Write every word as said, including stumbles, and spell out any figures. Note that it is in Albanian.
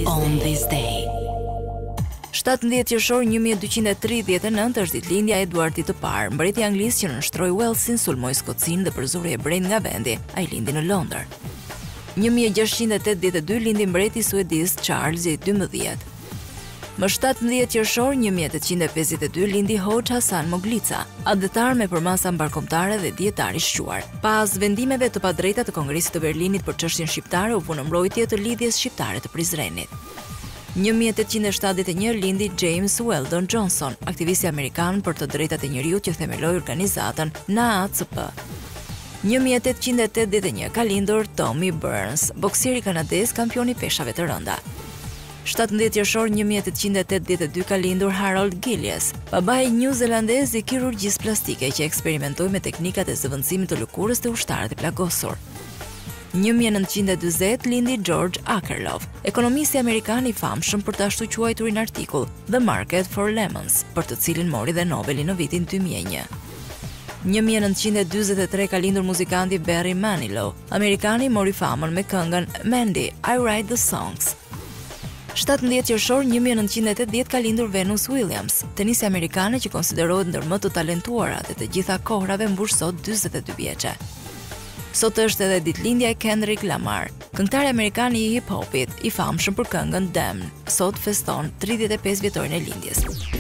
On this day. shtatëmbëdhjetë qershor një mijë e dyqind e tridhjetë e nëntë është ditëlindja e Eduardit të parë, mbreti anglisë që nënshtroi Walesin, sulmoi Skocinë dhe përzuri e brejt nga vendi. Ai lindi në Londër. një mijë e gjashtëqind e tetëdhjetë e dy lindi mbreti suedis Charles i dymbëdhjetë. Më shtatëmbëdhjetë qershor një mijë e tetëqind e pesëdhjetë e dy lindi Hoxha Hasan Moglica, adhetar me përmasa mbarkombëtare dhe dietar i shquar. Pas vendimeve të padrejta të Kongresit të Berlinit për çështjen shqiptare, u punë mbrojtje të lidhjes shqiptare të Prizrenit. një mijë e tetëqind e shtatëdhjetë e një lindi James Weldon Johnson, aktivisti amerikan për të drejtat e njeriut që themeloi organizatën N A A C P. një mijë e tetëqind e tetëdhjetë e një ka lindur Tommy Burns, boksieri kanadez, kampioni peshave të rënda. shtatëmbëdhjetë qershor një mijë e tetëqind e tetëdhjetë e dy ka lindur Harold Gillies, babai newzelandez i kirurgjisë plastike që eksperimentoi me teknikat e zëvendësimit të lëkurës të ushtarët e plagosur. një mijë e nëntëqind e dyzet lindi George Akerlof, ekonomisti amerikan i famshëm për të ashtu quajturin artikull The Market for Lemons, për të cilin mori dhe Nobelin në vitin dy mijë e një. një mijë e nëntëqind e dyzet e tre ka lindur muzikanti Barry Manilow, amerikani mori famën me këngën Mandy, I Write the Songs. shtatëmbëdhjetë qershor një mijë e nëntëqind e tetëdhjetë ka lindur Venus Williams, tenisi amerikane që konsiderohet ndër më të talentuarat e të gjitha kohrave mbush sot dyzet e dy vjeçe. Sot është edhe ditëlindja e Kendrick Lamar, këngëtari amerikan i hip-hopit, i famshëm për këngën Damn. Sot feston tridhjetë e pesë vjetorin e lindjes.